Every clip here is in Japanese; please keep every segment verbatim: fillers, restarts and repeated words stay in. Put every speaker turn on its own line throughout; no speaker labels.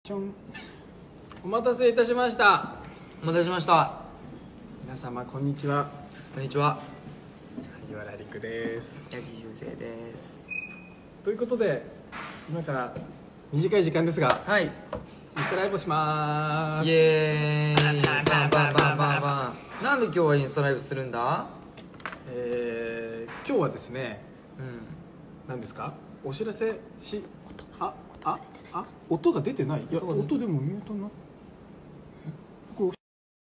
お待たせいたしました。
お待たせしました。
皆様こんにちは。
こんにちは。
萩原陸です。
八木雄生です。
ということで今から短い時間ですが、
はい。
インスタライブをしまーす。
イエーイ。バンバンバンバンバン。なんで今日はインスタライブするんだ？
えー、今日はですね、
うん。
何ですか？お知らせし、あ、あ、あ、音が出てない。いや、
音が出て
音でもミュートな。これ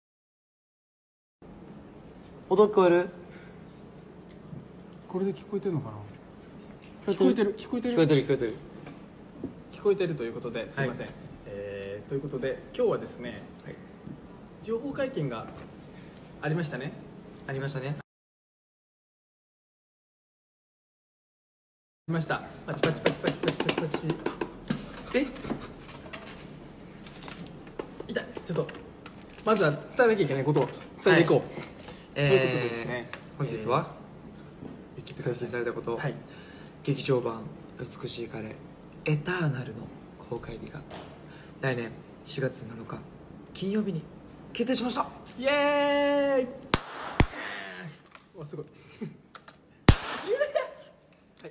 音聞こえる？
これで聞こえてるのかな？
聞
聞こえてる、聞こえてる、
聞こえてる聞こえてる。
聞こえてるということで、すいません。
はい、
えー、ということで今日はですね、はい、情報解禁がありましたね。
ありましたね。
ありました。パチパチパチパチパチパチパチ。
え？
痛い。ちょっとまずは伝えなきゃいけないことを伝えていこう。はい、
えー、
ということでですね、
本日は、
えー、言っちゃってください。
配信されたこと、
はい、
劇場版美しい彼エターナルの公開日が来年しがつなのか金曜日に決定しました。
イエーイ。わ、すごい。はい、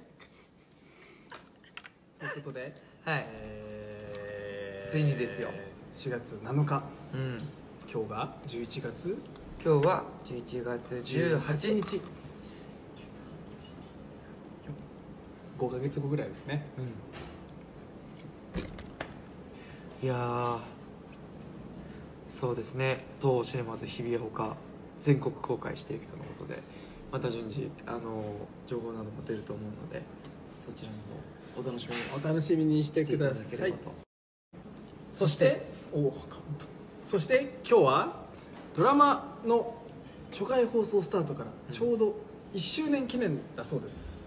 ということで、
はい、
えー、
ついにですよ。
しがつなのか、
うん、
今日がじゅういちがつ、
今日はじゅういちがつじゅうはちにち、
ごかげつごぐらいですね。
うん、いやー、そうですね、当シネマズ日比谷ほか全国公開していくとのことで、また順次あの情報なども出ると思うので、そちらの方お楽しみに
お楽しみにしてくだ
していた
さい。
だければと。
そしておそして今日はドラマの初回放送スタートからちょうどいっしゅうねん記念だそうです。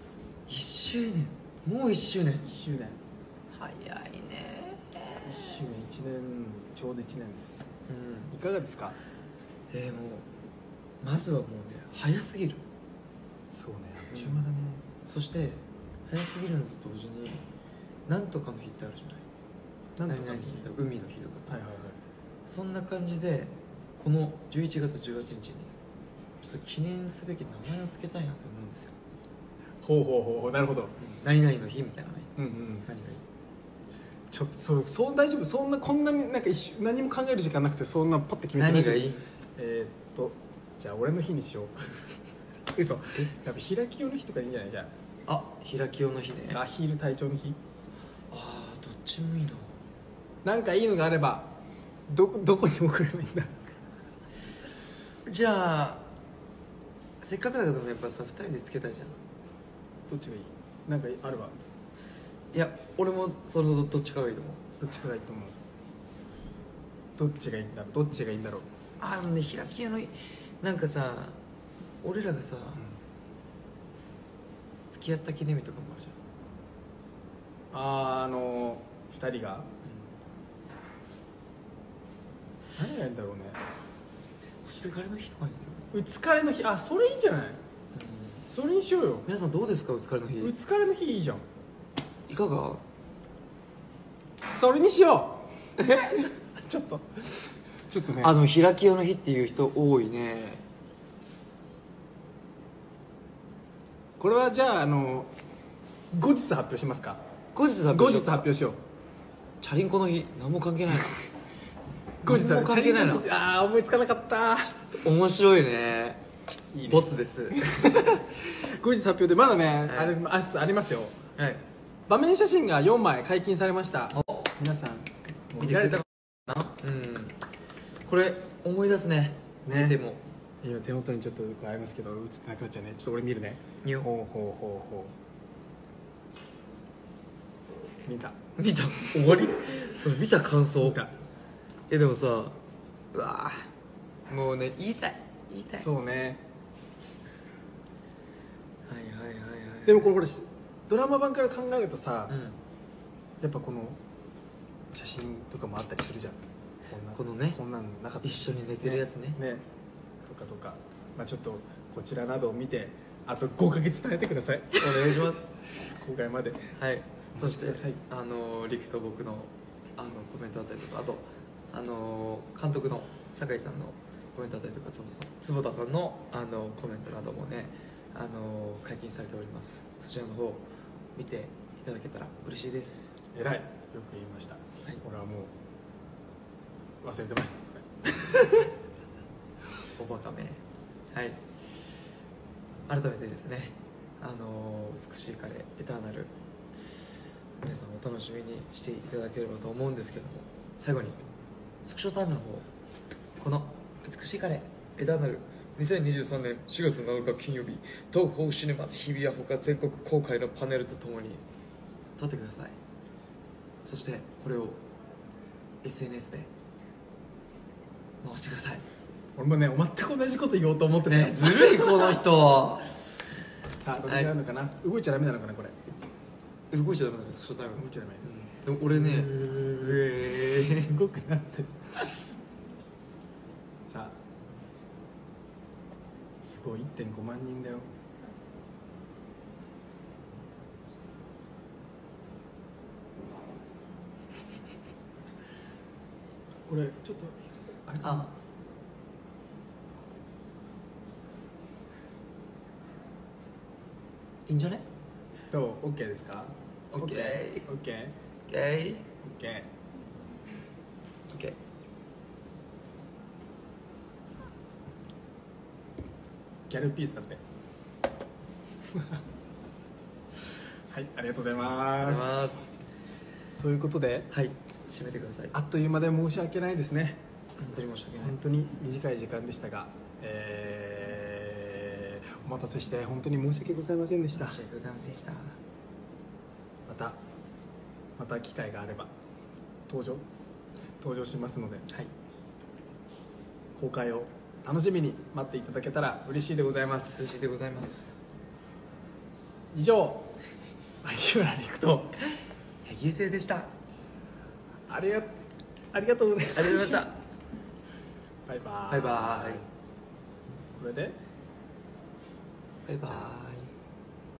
いっしゅうねん、もういっしゅうねん。
いっしゅうねん、
早いね。
いっしゅうねん、いちねん、ちょうどいちねんです。
うん、
いかがですか？
えー、もうまずはもうね、早すぎる。
そうね、あっちゅう間だね。
そして早すぎるのと同時に、なんとかの日ってあるじゃない。
なんとかの日、
海の日とかさ、
はいはいはい、
そんな感じでこのじゅういちがつじゅうはちにちにちょっと記念すべき名前を付けたいなって思うんですよ。
ほうほうほうほう、なるほど。
何々の日みたいなね。
うんうん、
何がいい？
ちょっとそれそう大丈夫？そんなこんなになんか一瞬何も考える時間なくて、そんなパッて決めてない。
何がいい？
えー、っとじゃあ俺の日にしよう。嘘。やっぱ開き用の日とかいいんじゃない？じゃ
あ、開き用の日ね。
あアヒル隊長の日。
あー、どっちもいいな。
なんかいいのがあればどどこに送ればいいんだ。
じゃあせっかくだけどもやっぱさ、ふたりでつけたいじゃん。
どっちがいい？なんかあれば。
いや、俺もそのどっちかがいいと思う。
どっちかがいいと思う。どっちがいいんだろう。どっちがいいんだろう。
あのね、開き用の日なんかさ、俺らがさ、
うん、
付き合った記念日とかもあるじゃん。
あー、あのふたりが、うん、何がいいんだろうね。
お疲れの日とかにする？
うつかれの日、あ、それいいんじゃない？
うん、
それにしようよ。
皆さんどうですか？お疲れの日
うつかれの日いいじゃん。
いかが？
それにしよう。ちょっとちょっとね、
あ、でも開き用の日っていう人多いね。
これはじゃあ、あの後日発表しますか？
後日発表
後日
しようか。
発表しよう。
チャリンコの日何も関係ないな。
後日
何も関係ないな。
ああ、思いつかなかった。
面白いね。
いいね。
ボツです。
後日発表でまだね、
はい、
あれあありますよ。
はい。
場面写真がよんまい解禁されました。
お、
皆さん
見てくれたかな。うん、これ思い出すね。
ね、
見ても
今手元にちょっとありますけど、映ってなくなっちゃうね。ちょっと俺見るね。
見よう。
ほうほうほうほう。見た
見た。終わり？それ見た感想。
見た。
え、でもさ、うわー、もうね、言いたい言いたい。
そうね。
はいはいはいはい。
でもこれこれドラマ版から考えるとさ、
うん、
やっぱこの写真とかもあったりするじゃん。こんな
このね、
こんなんなかった。
一緒に寝てるやつね。
ね、ねとかとか、まあちょっとこちらなどを見て、あとごかげつ耐えてください。
お願いします。
公開まで。
はい。そして
ください。
あの陸と僕のあのコメントだったりとか、あとあの監督の酒井さんのコメントだったりとか、坪田さんのあのコメントなどもね、あの解禁されております。そちらの方見ていただけたら嬉しいです。
えらい、よく言いました、はい、俺はもう忘れてましたそれ
おバカめ。はい、改めてですね、あの美しいカレーエターナル、皆さんお楽しみにしていただければと思うんですけども、最後にスクショタイムの方、この美しいカレーエターナルにせんにじゅうさんねんしがつなのか金曜日、東宝シネマズ日比谷ほか全国公開のパネルとともに撮ってください。そしてこれを エスエヌエス で回してください。
俺もね全く同じこと言おうと思ってた、
ね、ずるいこの人
さあどれぐらいなのかな、はい、動いちゃダメなのかなこれ。
動いちゃダメなんです、スクショタイム。
動いちゃダメ、
うん、でも俺ね
えー、動くなってさあすごい いってんごまん人だよ。これちょっとあれ
あいいんじゃね。
どう OK ですか。
OK
OK
OK
OK
OK
ギャルピースだってはい、ありがとうございます。
ありがとうございます。
ということで、
はい、締めてください。
あっという間で申し訳ないですね。
本当に申し訳ない。
本当に短い時間でしたが、えー、お待たせして本当に申し訳ございませんでした。
申し訳ございませんでした。
またまた機会があれば登場登場しますので、はい、公開を楽しみに待っていただけたら嬉しいでございます。
嬉しいでございます。
以上秋村陸と
優勢でした。
ありがありがとうございました。
ありがとうございました。
バイバーイ。
バイバーイ。
これで
バイバーイ。